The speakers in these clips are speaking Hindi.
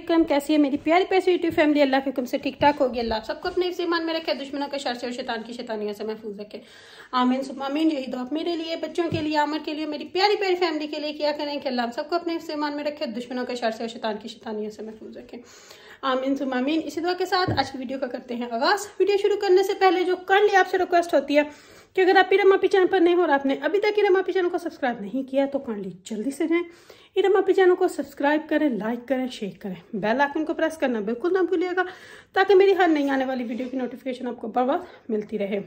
वालेकुम। कैसी है मेरी प्यारी पैसी यूट्यूब फैमिली? अल्लाह के हुक्म से ठीक ठाक होगी। अल्लाह सबको अपने ईमान में रखे, दुश्मनों के शर से और शैतान की शैतानियों से महफूज रखे। आमीन सुम्मा आमीन। यही दुआ मेरे लिए, बच्चों के लिए, आमर के लिए, मेरी प्यारी प्यारी फैमिली के लिए किया करें कि अल्लाह सबको अपने ईमान में रखे, दुश्मनों के शर से और शैतान की शैतानियों से महफूज रखे। आमीन सुम्मा आमीन। इसी दुआ के साथ आज की वीडियो का करते हैं आगाज। वीडियो शुरू करने से पहले जो काइंडली आपसे रिक्वेस्ट होती है कि अगर आप इरम अपी चैनल पर नहीं हो और आपने अभी तक इरम अपी चैनल को सब्सक्राइब नहीं किया तो काइंडली जल्दी से जाएं, इरम अपी चैनल को सब्सक्राइब करें, लाइक करें, शेयर करें, बेल आइकन को प्रेस करना बिल्कुल ना भूलिएगा ताकि मेरी हर नई आने वाली वीडियो की नोटिफिकेशन आपको बर वक्त मिलती रहे।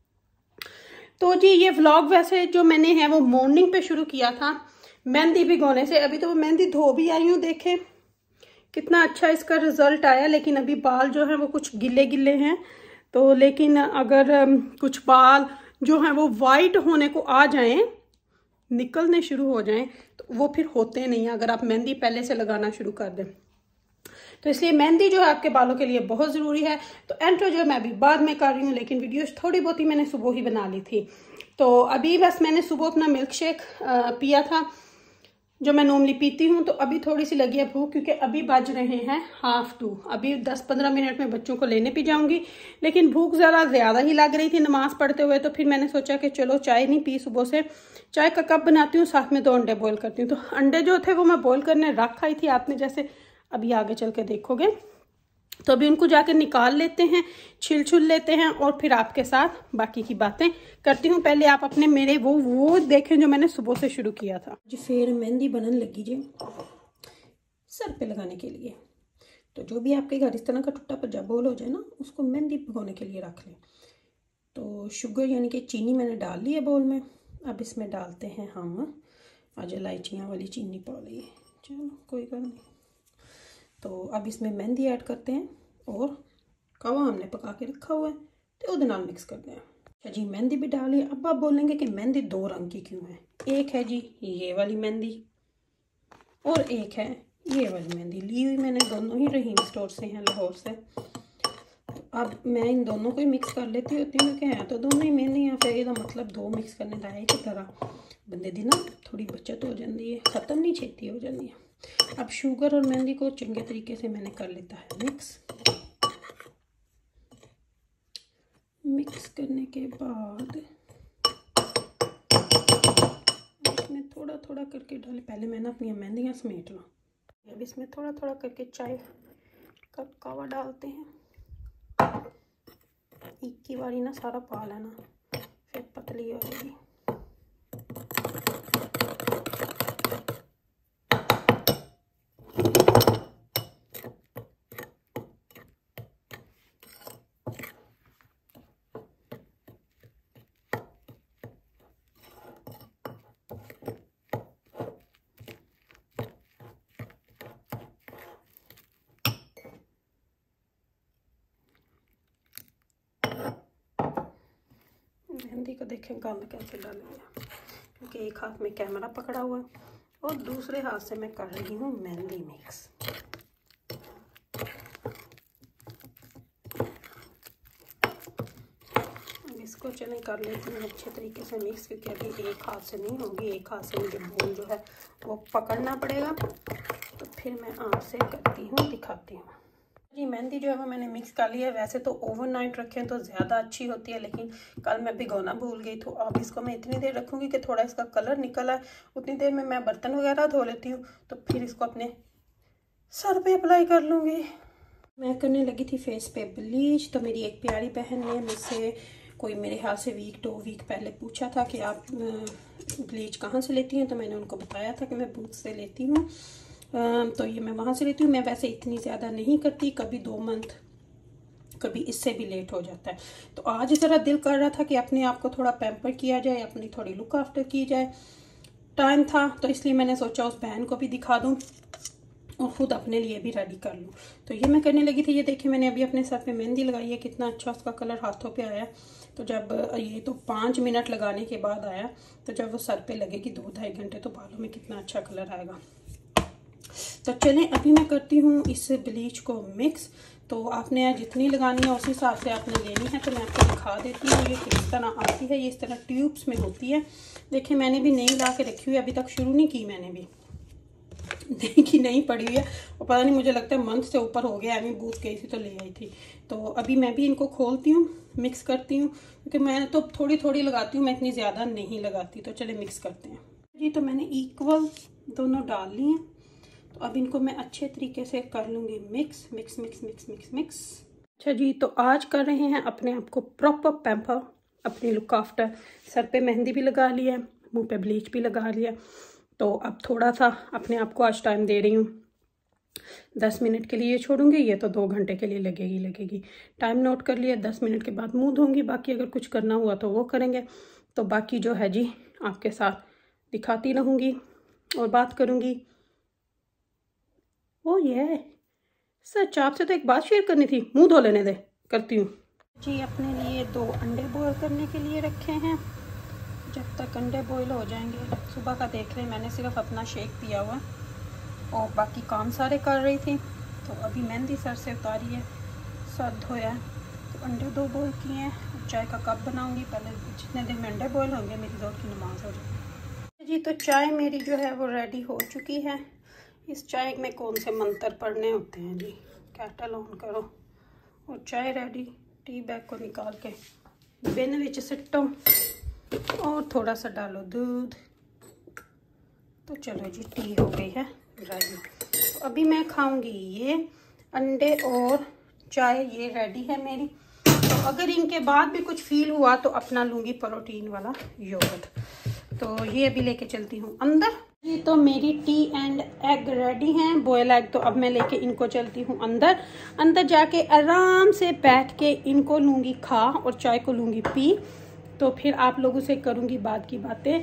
तो जी ये व्लॉग वैसे जो मैंने है वो मॉर्निंग पे शुरू किया था मेहंदी भिगोने से। अभी तो मेहंदी धो भी आई हूँ, देखें कितना अच्छा इसका रिजल्ट आया। लेकिन अभी बाल जो है वो कुछ गिले गिले हैं, तो लेकिन अगर कुछ बाल जो है वो वाइट होने को आ जाएं, निकलने शुरू हो जाएं, तो वो फिर होते नहीं हैं अगर आप मेहंदी पहले से लगाना शुरू कर दें। तो इसलिए मेहंदी जो है आपके बालों के लिए बहुत ज़रूरी है। तो एंट्रो जो है मैं अभी बाद में कर रही हूँ, लेकिन वीडियोस थोड़ी बहुत ही मैंने सुबह ही बना ली थी। तो अभी बस मैंने सुबह अपना मिल्क शेक पिया था जो मैं नॉर्मली पीती हूँ। तो अभी थोड़ी सी लगी है भूख, क्योंकि अभी बज रहे हैं 1:30। अभी 10-15 मिनट में बच्चों को लेने भी जाऊंगी, लेकिन भूख ज़्यादा ही लग रही थी नमाज पढ़ते हुए। तो फिर मैंने सोचा कि चलो चाय नहीं पी सुबह से, चाय का कप बनाती हूँ, साथ में 2 अंडे बॉईल करती हूँ। तो अंडे जो थे वो मैं बॉईल करने रख आई थी, आपने जैसे अभी आगे चल के देखोगे। तो अभी उनको जाकर निकाल लेते हैं, छिल लेते हैं और फिर आपके साथ बाकी की बातें करती हूँ। पहले आप अपने मेरे वो देखें जो मैंने सुबह से शुरू किया था जी। फिर मेहंदी बनने लगी जी सर पे लगाने के लिए। तो जो भी आपके घर इस तरह का टूटा पजा बोल हो जाए ना, उसको मेहंदी भिगोने के लिए रख लें। तो शुगर यानी कि चीनी मैंने डाल ली है बोल में। अब इसमें डालते हैं हम, आज इलायचियाँ वाली चीनी पा ली है, चलो कोई बात नहीं। तो अब इसमें मेहंदी ऐड करते हैं और कवा हमने पका के रखा हुआ है तो उधर नाल मिक्स करते हैं। अच्छा जी मेहंदी भी डाली। अब आप बोलेंगे कि मेहंदी 2 रंग की क्यों है? एक है जी ये वाली मेहंदी और एक है ये वाली मेहंदी। ली हुई मैंने दोनों ही रहीम स्टोर से हैं, लाहौर से। तो अब मैं इन दोनों को ही मिक्स कर लेती होती हूँ कि हैं तो दोनों ही मेहंदी या फिर ਇਹਦਾ मतलब 2 मिक्स करने का एक तरह बंदे दी ना थोड़ी बचत हो जाती है, ख़त्म नहीं छेती हो जाती है। अब शुगर और मेहंदी को चंगे तरीके से मैंने कर लेता है मिक्स करने के बाद इसमें थोड़ा थोड़ा करके डाले। पहले मैंने अपनी मेहंदियाँ समेट लो। अब इसमें थोड़ा थोड़ा करके चाय का कावा डालते हैं। एक की बारी ना सारा पा लेना, फिर पतली हो जाएगी। मेहंदी को देखें गंद कैसे डालेंगे, क्योंकि एक हाथ में कैमरा पकड़ा हुआ है और दूसरे हाथ से मैं कर रही हूँ मेहंदी मिक्स। अब इसको चलें कर लेती हूँ अच्छे तरीके से मिक्स, क्योंकि अभी एक हाथ से नहीं होगी, एक हाथ से मुझे बोल जो है वो पकड़ना पड़ेगा। तो फिर मैं आपसे करती हूँ, दिखाती हूँ जी। मेहंदी जो है वो मैंने मिक्स कर लिया है। वैसे तो ओवरनाइट रखें तो ज़्यादा अच्छी होती है, लेकिन कल मैं भिगोना भूल गई। तो अब इसको मैं इतनी देर रखूँगी कि थोड़ा इसका कलर निकल आए। उतनी देर में मैं बर्तन वगैरह धो लेती हूँ, तो फिर इसको अपने सर पे अप्लाई कर लूँगी। मैं करने लगी थी फेस पे ब्लीच। तो मेरी एक प्यारी बहन ने मुझसे कोई मेरे ख्याल से 2 वीक पहले पूछा था कि आप ब्लीच कहाँ से लेती हैं। तो मैंने उनको बताया था कि मैं बूथ से लेती हूँ। तो ये मैं वहाँ से लेती हूँ। मैं वैसे इतनी ज़्यादा नहीं करती, कभी 2 मंथ, कभी इससे भी लेट हो जाता है। तो आज ज़रा दिल कर रहा था कि अपने आप को थोड़ा पैम्पर किया जाए, अपनी थोड़ी लुक आफ्टर की जाए। टाइम था तो इसलिए मैंने सोचा उस बहन को भी दिखा दूँ और ख़ुद अपने लिए भी रेडी कर लूँ। तो ये मैं करने लगी थी। ये देखिए मैंने अभी अपने सर पे मेहंदी लगाई है, कितना अच्छा उसका कलर हाथों पे आया। तो जब ये तो 5 मिनट लगाने के बाद आया, तो जब वो सर पे लगेगी 2-2.5 घंटे, तो बालों में कितना अच्छा कलर आएगा। तो चलें अभी मैं करती हूँ इस ब्लीच को मिक्स। तो आपने जितनी लगानी है उस हिसाब से आपने लेनी है। तो मैं आपको दिखा देती हूँ ये किस तरह आती है। ये इस तरह ट्यूब्स में होती है। देखिए मैंने भी नई ला के रखी हुई है, अभी तक शुरू नहीं की मैंने भी। नहीं पड़ी हुई है, और पता नहीं मुझे लगता है मंथ से ऊपर हो गया। मैं बूथ गई थी तो ले आई थी। तो अभी मैं भी इनको खोलती हूँ, मिक्स करती हूँ, क्योंकि मैं तो थोड़ी थोड़ी लगाती हूँ, मैं इतनी ज़्यादा नहीं लगाती। तो चले मिक्स करते हैं जी। तो मैंने इक्वल दोनों डाल ली हैं, तो अब इनको मैं अच्छे तरीके से कर लूँगी mix mix mix mix mix mix. अच्छा जी, तो आज कर रहे हैं अपने आप को प्रॉपर पैम्पर, अपनी लुक आफ्टर। सर पे मेहंदी भी लगा ली है, मुंह पे ब्लीच भी लगा लिया। तो अब थोड़ा सा अपने आप को आज टाइम दे रही हूँ। 10 मिनट के लिए छोड़ूंगी, ये तो 2 घंटे के लिए लगेगी। टाइम नोट कर लिया। 10 मिनट के बाद मुंह धोऊंगी, बाकी अगर कुछ करना हुआ तो वो करेंगे। तो बाकी जो है जी आपके साथ दिखाती रहूँगी और बात करूँगी। ओ ये सच, आपसे तो एक बात शेयर करनी थी, मुंह धो लेने दे, करती हूँ जी। अपने लिए 2 अंडे बॉयल करने के लिए रखे हैं। जब तक अंडे बॉयल हो जाएंगे, सुबह का देख लें, मैंने सिर्फ अपना शेक पिया हुआ और बाकी काम सारे कर रही थी। तो अभी मेहंदी सर से उतारी है, सर धोया है, तो अंडे 2 बॉयल किए हैं। चाय का कप बनाऊंगी, पहले जितने देर में अंडे बॉयल होंगे मेरी ज़ोर की नमाज हो जाएगी जी। तो चाय मेरी जो है वो रेडी हो चुकी है। इस चाय में कौन से मंत्र पढ़ने होते हैं जी। केटल ऑन करो और चाय रेडी। टी बैग को निकाल के बिन विच सिटो और थोड़ा सा डालो दूध। तो चलो जी, टी हो गई है रेडी। तो अभी मैं खाऊंगी ये अंडे और चाय, ये रेडी है मेरी। तो अगर इनके बाद भी कुछ फील हुआ तो अपना लूँगी प्रोटीन वाला योगर्ट। तो ये अभी लेके चलती हूँ अंदर। ये तो मेरी टी एंड एग रेडी हैं, बॉयल एग। तो अब मैं लेके इनको चलती हूँ अंदर। अंदर जाके आराम से बैठ के इनको लूँगी खा और चाय को लूँगी पी। तो फिर आप लोगों से करूँगी बाद की बातें।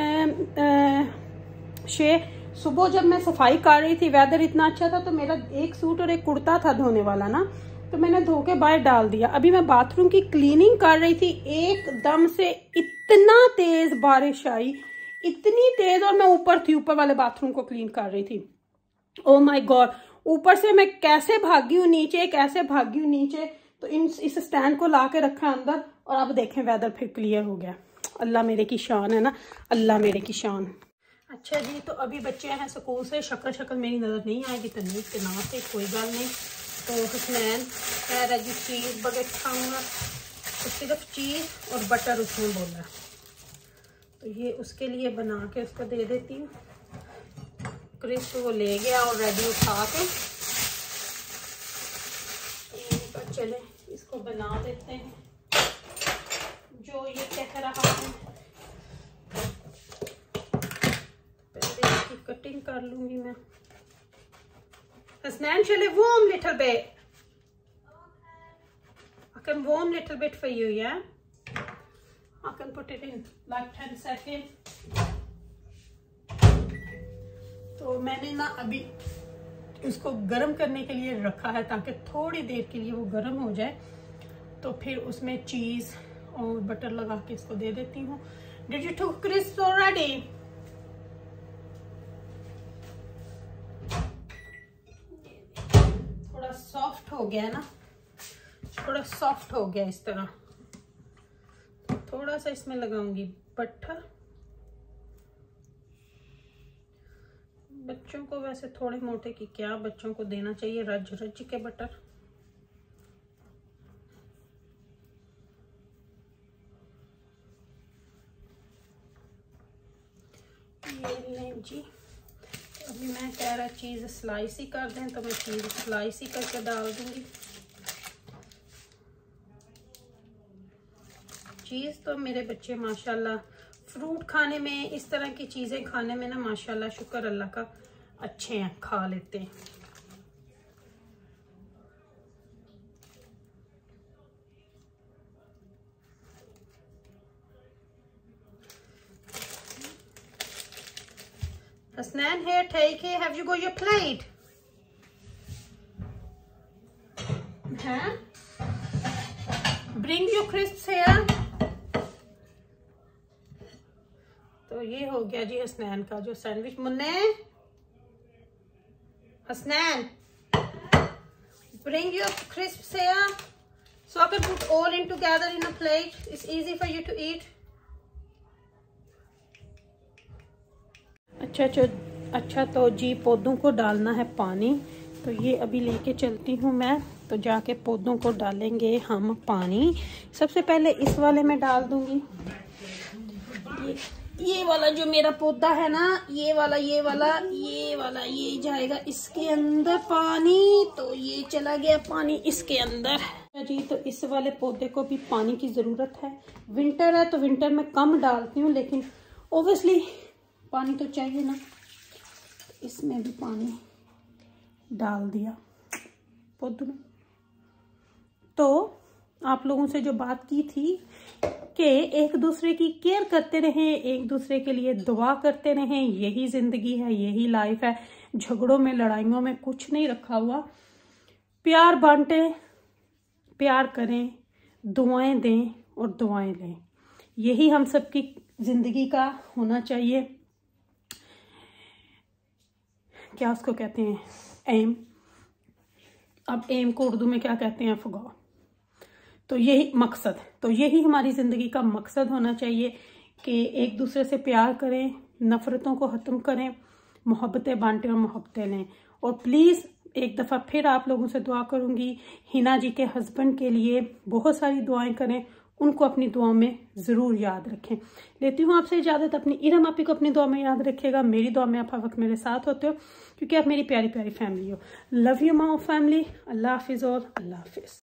सुबह जब मैं सफाई कर रही थी, वेदर इतना अच्छा था, तो मेरा एक सूट और एक कुर्ता था धोने वाला ना, तो मैंने धो के बाहर डाल दिया। अभी मैं बाथरूम की क्लीनिंग कर रही थी, एकदम से इतना तेज बारिश आई, इतनी तेज, और मैं ऊपर थी, ऊपर वाले बाथरूम को क्लीन कर रही थी। ओ माय गॉड, ऊपर से मैं कैसे भागी हूँ नीचे, कैसे भागी हूँ नीचे। तो इस स्टैंड को ला के रखा अंदर, और अब देखें वेदर फिर क्लियर हो गया। अल्लाह मेरे की शान है ना, अल्लाह मेरे की शान। अच्छा जी, तो अभी बच्चे हैं स्कूल से, शक्ल मेरी नज़र नहीं आएगी तनवीर के नाम से, कोई गल नहीं। तो हुसनैन कह रहा जी चीज़ बगैर खाऊंगा, तो सिर्फ चीज़ और बटर उसमें बोला। तो ये उसके लिए बना के उसको दे देती हूँ। क्रिस्प वो ले गया और रेडी उठा के, पर चले इसको बना देते हैं जो ये कह रहा है। पहले इसकी कटिंग कर लूंगी मैं। Hasnan, shall I warm little bit? I can warm little bit for you, yeah? I can put it in like 10 seconds. तो मैंने ना अभी इसको गर्म करने के लिए रखा है, ताकि थोड़ी देर के लिए वो गर्म हो जाए। तो फिर उसमें चीज़ और बटर लगा के इसको दे देती हूँ। Did you cook crisps already? थोड़ा सॉफ्ट हो गया ना, थोड़ा सॉफ्ट हो गया इस तरह। थोड़ा सा इसमें लगाऊंगी बटर। बच्चों को वैसे थोड़े मोटे की क्या, बच्चों को देना चाहिए रज रज के बटर। ये लें जी। अभी मैं कह रहा चीज़ स्लाइस ही कर दें, तो मैं चीज़ स्लाइस ही करके डाल दूंगी। चीज़ तो मेरे बच्चे माशाल्लाह फ्रूट खाने में, इस तरह की चीज़ें खाने में ना माशाल्लाह शुक्र अल्लाह का अच्छे हैं, खा लेते हैं। Hasnan, here, take it. Have you got your plate? Huh? Bring your crisps here. तो ये हो गया जी हसनैन का जो सैंडविच। मुन्ने, Hasnain, bring your crisps here so I can put all in together in a plate. It's easy for you to eat. अच्छा, अच्छा तो जी पौधों को डालना है पानी, तो ये अभी लेके चलती हूँ मैं। तो जाके पौधों को डालेंगे हम पानी। सबसे पहले इस वाले में डाल दूंगी। ये वाला जो मेरा पौधा है ना, ये वाला ये जाएगा इसके अंदर पानी। तो ये चला गया पानी इसके अंदर जी। तो इस वाले पौधे को भी पानी की ज़रूरत है। विंटर है तो विंटर में कम डालती हूँ, लेकिन ओब्वियसली पानी तो चाहिए ना। इसमें भी पानी डाल दिया पौधों में। तो आप लोगों से जो बात की थी कि एक दूसरे की केयर करते रहें, एक दूसरे के लिए दुआ करते रहें, यही जिंदगी है, यही लाइफ है। झगड़ों में लड़ाइयों में कुछ नहीं रखा हुआ। प्यार बांटें, प्यार करें, दुआएं दें और दुआएं लें, यही हम सबकी जिंदगी का होना चाहिए। क्या उसको कहते हैं, एम। अब एम को उर्दू में क्या कहते हैं, फुगा। तो यही मकसद, तो यही हमारी ज़िंदगी का मकसद होना चाहिए कि एक दूसरे से प्यार करें, नफ़रतों को ख़त्म करें, मोहब्बतें बांटें और मोहब्बतें लें। और प्लीज़ एक दफ़ा फिर आप लोगों से दुआ करूँगी, हिना जी के हस्बैंड के लिए बहुत सारी दुआएं करें, उनको अपनी दुआ में ज़रूर याद रखें। लेती हूँ आपसे इजाज़त। अपनी इरम आपी को अपनी दुआ में याद रखिएगा। मेरी दुआ में आप हर वक्त मेरे साथ होते हो, क्योंकि आप मेरी प्यारी प्यारी फैमिली हो। Love you my family. Allah हाफिज़ और अल्लाह हाफिज़।